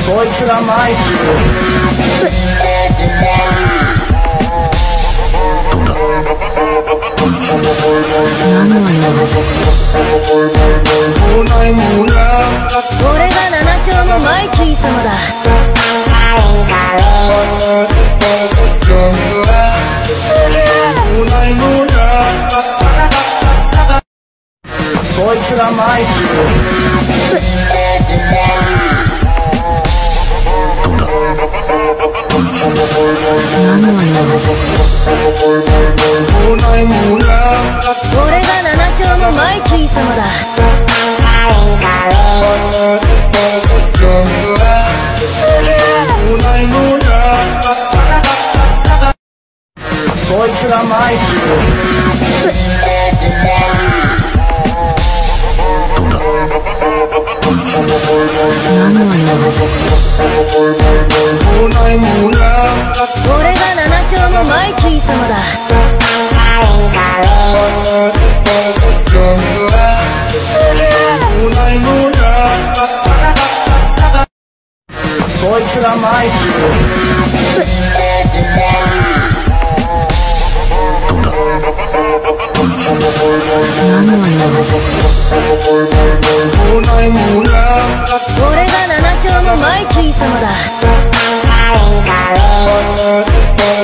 こいつがマイキー。 何の用？ 俺が7勝のマイキー様だ。 こいつがマイキ何の用？ 俺が7勝のマイキー様だ。 こいつがマイキ何の用？ 俺が7勝のマイキー様だ。 こいつがマイキ何の用？ 俺が7勝のマイキー様だ。